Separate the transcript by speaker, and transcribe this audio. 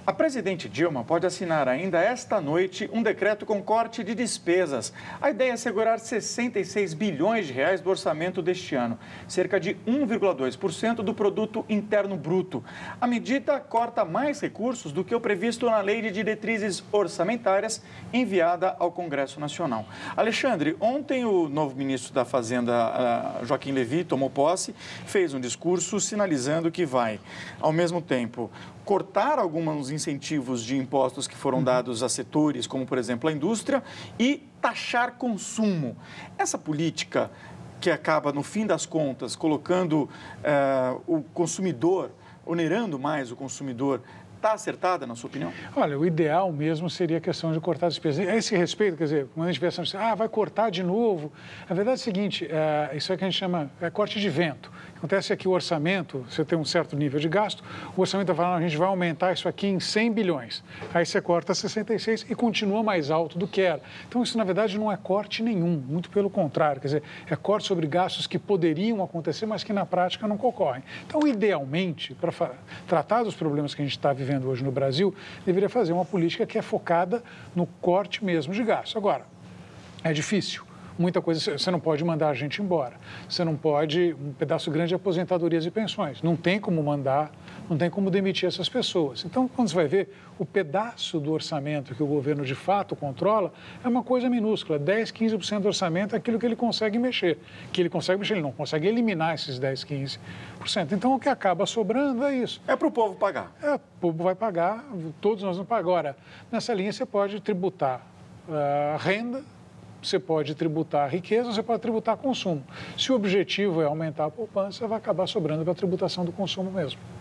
Speaker 1: A presidente Dilma pode assinar ainda esta noite um decreto com corte de despesas. A ideia é segurar 66 bilhões de reais do orçamento deste ano, cerca de 1,2% do produto interno bruto. A medida corta mais recursos do que o previsto na Lei de Diretrizes Orçamentárias enviada ao Congresso Nacional. Alexandre, ontem o novo ministro da Fazenda, Joaquim Levy, tomou posse, fez um discurso sinalizando que vai, ao mesmo tempo, cortar alguns incentivos de impostos que foram dados a setores, como, por exemplo, a indústria, e taxar consumo. Essa política que acaba, no fim das contas, colocando o consumidor, onerando mais o consumidor, está acertada, na sua opinião?
Speaker 2: Olha, o ideal mesmo seria a questão de cortar despesas. A esse respeito, quer dizer, quando a gente pensa assim, vai cortar de novo. A verdade é o seguinte, isso é que a gente chama corte de vento. O que acontece é que o orçamento, você tem um certo nível de gasto, o orçamento está falando, a gente vai aumentar isso aqui em 100 bilhões. Aí você corta 66 e continua mais alto do que era. Então, isso, na verdade, não é corte nenhum, muito pelo contrário. Quer dizer, é corte sobre gastos que poderiam acontecer, mas que na prática não ocorrem. Então, idealmente, para tratar dos problemas que a gente está vivendo hoje no Brasil, deveria fazer uma política que é focada no corte mesmo de gastos. Agora, é difícil. Muita coisa, você não pode mandar a gente embora. Você não pode, um pedaço grande de aposentadorias e pensões. Não tem como mandar, não tem como demitir essas pessoas. Então, quando você vai ver, o pedaço do orçamento que o governo de fato controla é uma coisa minúscula. 10, 15% do orçamento é aquilo que ele consegue mexer. Que ele consegue mexer, ele não consegue eliminar esses 10, 15%. Então, o que acaba sobrando é isso.
Speaker 1: É para o povo pagar.
Speaker 2: O povo vai pagar, todos nós vamos pagar. Agora, nessa linha você pode tributar a renda, você pode tributar a riqueza, você pode tributar consumo. Se o objetivo é aumentar a poupança, vai acabar sobrando para a tributação do consumo mesmo.